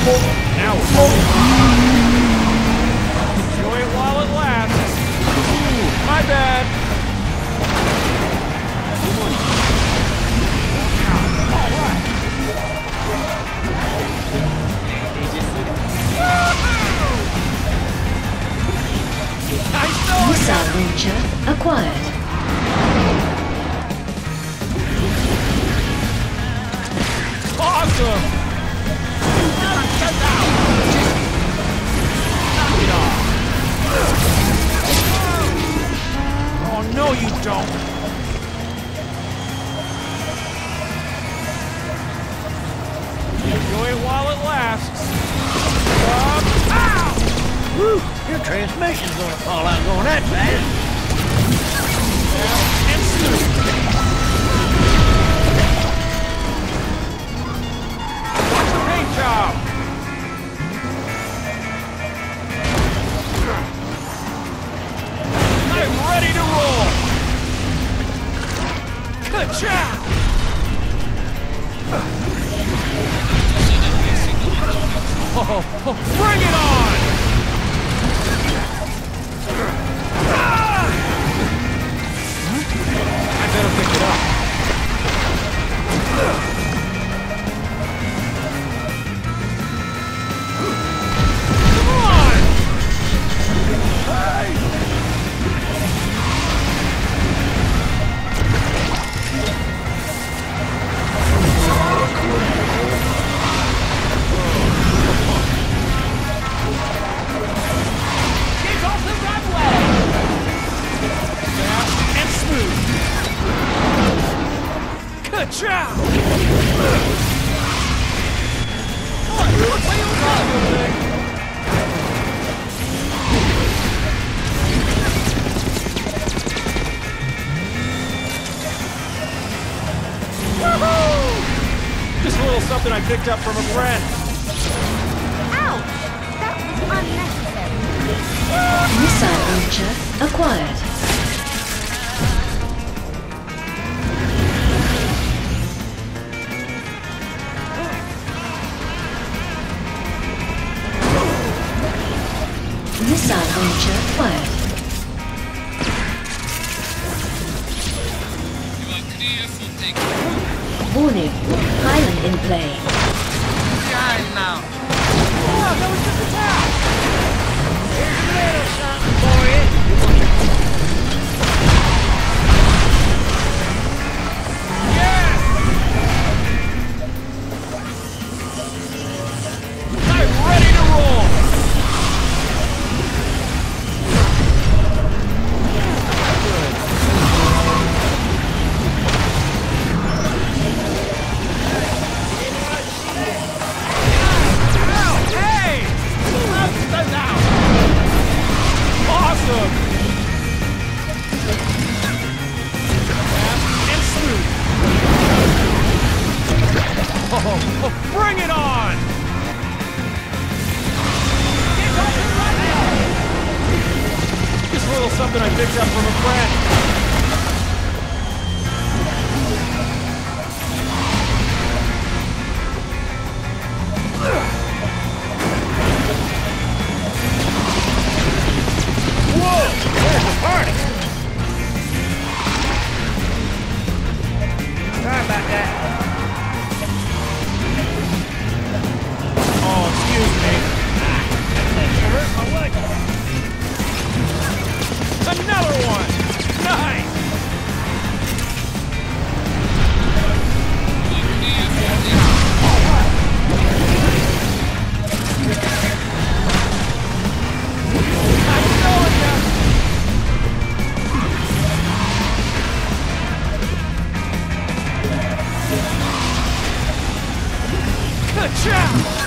Now enjoy it while it lasts. Ooh, my bad. Missile launcher acquired. Awesome! Knock it off. Oh, no you don't. Enjoy it while it lasts. Ow! Whew, your transmission's gonna fall out going that fast. And scoop. Watch the paint job. I'm ready to roll. Ka-chow! Oh, bring it on! I better pick it up. Come on! Get off the runway! Fast and smooth. Ka-chow! Just a little something I picked up from a friend. Ouch! That was unnecessary. Missile launcher acquired. Missile launcher acquired. You are clear for takeoff. Warning, pilot in play. Behind now. Oh, that was just a tap. Here's a little something for you. Yes! I'm ready to roll. Hey! Awesome! Fast and smooth. Oh, bring it on! Just a little something I picked up from a friend. Whoa! There's the party! Sorry about that. Oh, excuse me. You hurt my leg. Another one! Nice! You are clear for takeoff. I'm going ya! Ka-chow!